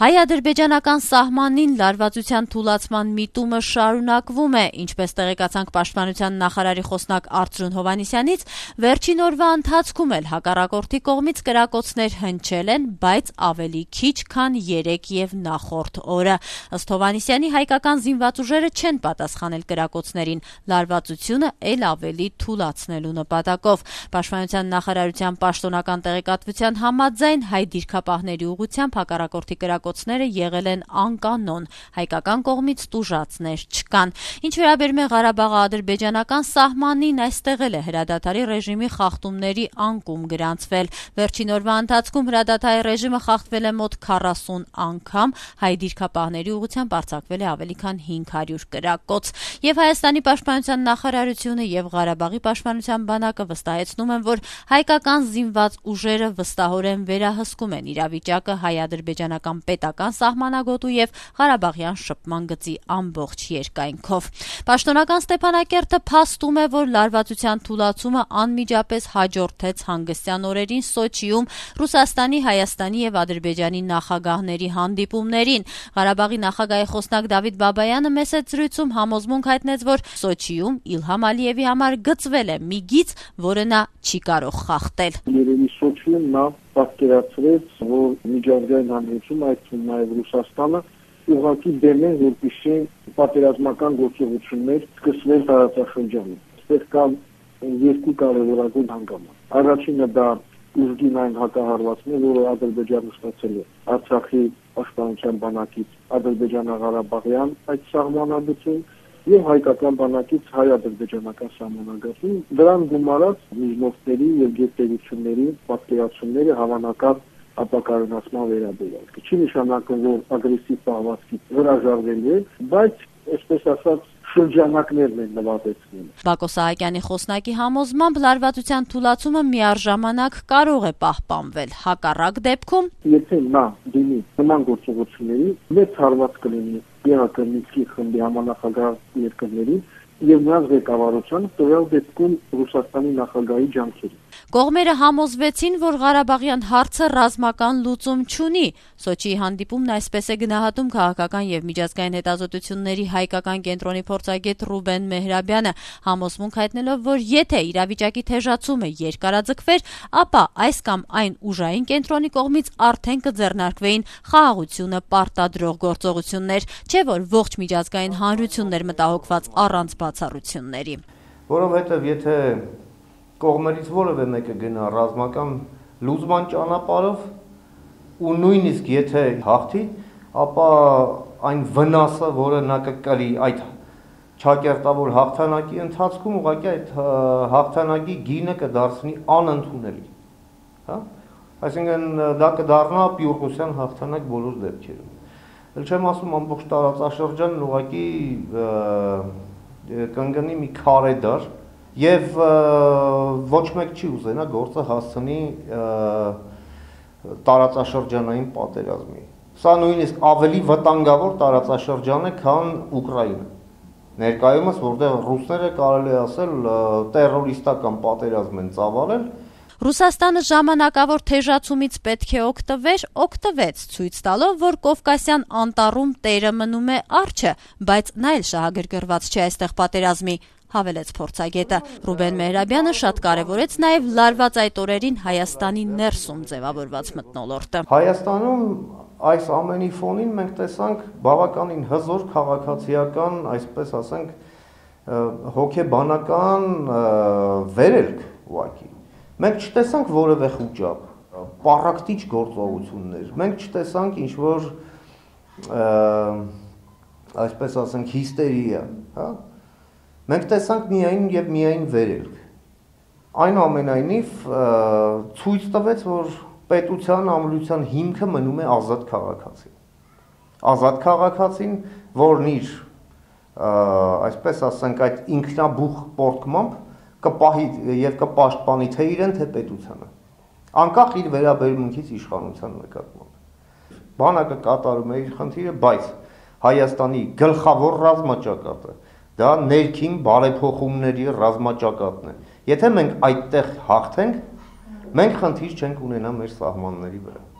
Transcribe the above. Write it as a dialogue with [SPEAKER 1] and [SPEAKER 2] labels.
[SPEAKER 1] Հայ-ադրբեջանական սահմանին լարվածության թուլացման միտումը շարունակվում է, ինչպես տեղեկացանք Պաշտպանության նախարարի խոսնակ Արծրուն Հովհաննիսյանից, վերջին օրվա ընթացքում էլ հակառակորդի կողմից կրակոցներ հնչել են, բայց ավելի քիչ, քան 3 եւ նախորդ օրը։ Ըստ Հովհաննիսյանի, հայկական զինված ուժերը չեն պատասխանել կրակոցներին, լարվածությունը ել ավելի թուլացնելու նպատակով։ Պաշտպանության նախարարության պաշտոնական տեղեկատվության համաձայն հայ դիրքապահների ուղղությամբ հակառակորդի կրակոցները եղել են անկանոն, հայկական կողմից տուժածներ չկան։ Ինչ վերաբերում է Ղարաբաղի-ադրբեջանական սահմանին, այստեղ էլ է հրադադարի ռեժիմի խախտումների անկում գրանցվել։ Վերջին օրվա ընթացքում հրադադարի ռեժիմը խախտվել է մոտ 40 անգամ, հայ դիրքապահների ուղղությամբ արձակվել է ավելի քան 500 կրակոց։ Եվ Հայաստանի պաշտպանության նախարարությունը եւ Ղարաբաղի պաշտպանության բանակը վստահեցնում են, որ հայկական զինված ուժերը վստահորեն վերահսկում են իրավիճակը հայ-ադրբեջանական պետական սահմանագոտու եւ Ղարաբաղյան շփման գծի ամբողջ երկայնքով։ Պաշտոնական Ստեփանակերտը փաստում է, որ լարվածության թուլացումը անմիջապես հաջորդեց հանգստյան օրերին Սոչիում Ռուսաստանի, Հայաստանի եւ Ադրբեջանի նախագահների հանդիպումներին։ Ղարաբաղի նախագահի խոսնակ Դավիթ Բաբայանը մեծ զրույցում համոզմունք հայտնեց, որ Սոչիում Իլհամ Ալիևի համար գծվել է մի գիծ, որը նա չի կարող խախտել։
[SPEAKER 2] Երևի Սոչիում նա պատկերացրեց, որ միջազգային հանրություն, այդ թվում նաև Ռուսաստանը, ուղղակի դեմ են, որպեսզի պատերազմական գործողություններ սկսվեն տարածաշրջանում։ Այստեղ կան երկու կարևորագույն հանգամանք։ Առաջինը դա ուժգին այն հակահարվածն է, որը Ադրբեջանը ստացել է Արցախի պաշտպանության բանակից ադրբեջանա-ղարաբաղյան այդ սահմանադրություն եւ հայկական բանակից հայ-ադրբեջանական սահմանագծում, դրան գումարած միջնորդների եւ գերտերությունների պատկերացումները հավանական ապակայունացման վերաբերյալ։ Չի նշանակում, որ ագրեսիվ պահվածքի հրաժարվելու է, բայց այսպես ասած շրջանակներն են նվազեցնում։
[SPEAKER 1] Բակո Սահակյանի խոսնակի համոզմամբ լարվածության թուլացումը միառժամանակ կարող է պահպանվել, հակառակ դեպքում,
[SPEAKER 2] եթե նա դիմի նման գործողությունների, մեծ հարված կլինի Եղակրնիցկի խմբի համանախագահ երկրների եւ նրանց ղեկավարության տվյալ դեպքում Ռուսաստանի նախագահի ջանքերի։
[SPEAKER 1] Կողմերը համոզվեցին, որ Ղարաբաղյան հարցը ռազմական լուծում չունի։ Սոչիի հանդիպումն այսպես է գնահատում քաղաքական եւ միջազգային հետազոտությունների հայկական կենտրոնի փորձագետ Ռուբեն Մեհրաբյանը, համոզմունք հայտնելով, որ եթե իրավիճակի թեժացումը երկարաձգվեր, ապա այս կամ այն ուժային կենտրոնի կողմից արդեն կձեռնարկվեին խաղաղությունը պարտադրող գործողություններ, չէ՞ որ ողջ միջազգային հանրությունն էր մտահոգված առանց բացառությունների։
[SPEAKER 3] Որովհետեւ եթե կողմերից որևէ մեկը գնա ռազմական լուծման ճանապարհով ու նույնիսկ եթե հաղթի, ապա այն վնասը, որը նա կկրի այդ չակերտավոր հաղթանակի ընթացքում, ուղղակի այդ հաղթանակի գինը կդարձնի անընդունելի, հա? Այսինքն դա կդառնա պյուրկոսյան հաղթանակ բոլոր դեպքերում։ Էլ չեմ ասում ամբողջ տարածաշրջանն ուղղակի կընկնի մի քարե դար եւ ոչ մեկ չի ուզենա գործը հասցնի տարածաշրջանային պատերազմի։ Սա նույնիսկ ավելի վտանգավոր տարածաշրջան է, քան Ուկրաինա։ Ներկայումս, որտեղ ռուսները կարելի է ասել տերորիստական պատերազմ են ծավալել,
[SPEAKER 1] Ռուսաստանը ժամանակավոր թեժացումից պետք է օգտվեց, ցույց տալով, որ Կովկասյան անտառում տերը մնում է արջը, բայց նա էլ շահագրգռված չէ այստեղ պատերազմի, հավելեց փորձագետը։ Ռուբեն Մեհրաբյանը շատ կարևորեց նաև լարված այդ օրերին Հայաստանի ներսում ձևավորված մթնոլորտը։
[SPEAKER 3] Հայաստանում այս ամենի ֆոնին մենք տեսանք բավականին հզոր քաղաքացիական, այսպես ասենք, հոգեբանական վերելք ուղղակի։ Մենք չտեսանք որևէ խուճապ, պառակտիչ գործողություններ, մենք չտեսանք ինչ-որ, այսպես ասենք, հիստերիա, հա? Մենք տեսանք միայն եւ միայն վերելք։ Այնուամենայնիվ ցույց տվեց, որ պետության ամրության հիմքը մնում է ազատ քաղաքացին։ Ազատ քաղաքացին, որն իր, այսպես ասենք, այդ ինքնաբուխ պորտկմամբ կպահի եւ կպաշտպանի թե իրեն, թե պետությանը, անկախ իր վերաբերմունքից իշխանության նկատմամբ։ Բանակը կատարում է իր խնդիրը, բայց Հայաստանի գլխավոր ռազմաճակատը դա ներքին բարեփոխումների ռազմաճակատն է։ Եթե մենք այդտեղ հաղթենք, մենք խնդիր չենք ունենա մեր սահմանների վրա։